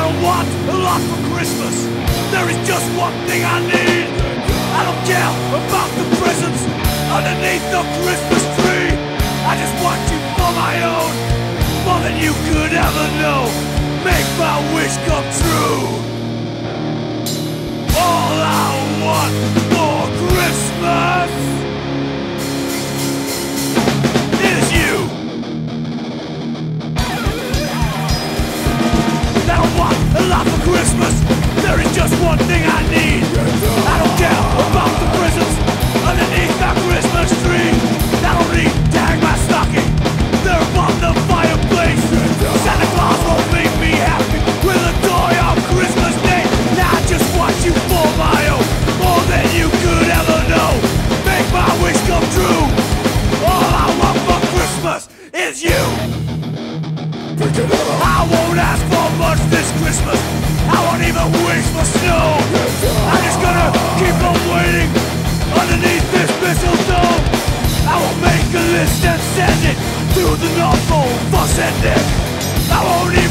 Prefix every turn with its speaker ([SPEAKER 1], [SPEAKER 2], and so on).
[SPEAKER 1] don't want a lot for Christmas. There is just one thing I need. I don't care about the presents underneath the Christmas tree. I just want you for my own, more than you could ever know. Make my wish come true. All I want for Christmas is you. I don't want a lot for Christmas. There is just one thing I need. I don't care about the presents underneath the Christmas tree. I don't need to hang my stocking there above the fireplace. Santa Claus won't make me happy with a toy on Christmas Day. Now I just want you for my own, more than you could ever know. Make my wish come true. All I want for Christmas is you. I won't ask for much this Christmas. I won't even wish for snow. I'm just gonna keep on waiting underneath this mistletoe. I will make a list and send it to the North Pole for sending. I won't